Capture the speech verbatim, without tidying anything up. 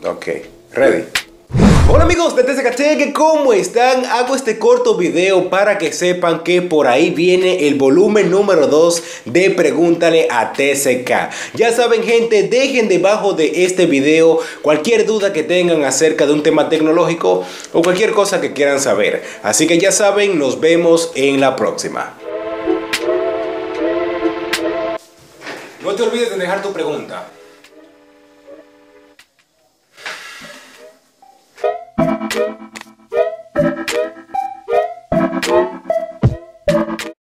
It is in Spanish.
Ok, ready. Hola amigos de T C K Tech, ¿cómo están? Hago este corto video para que sepan que por ahí viene el volumen número dos de Pregúntale a T C K. Ya saben gente, dejen debajo de este video cualquier duda que tengan acerca de un tema tecnológico o cualquier cosa que quieran saber. Así que ya saben, nos vemos en la próxima. No te olvides de dejar tu pregunta.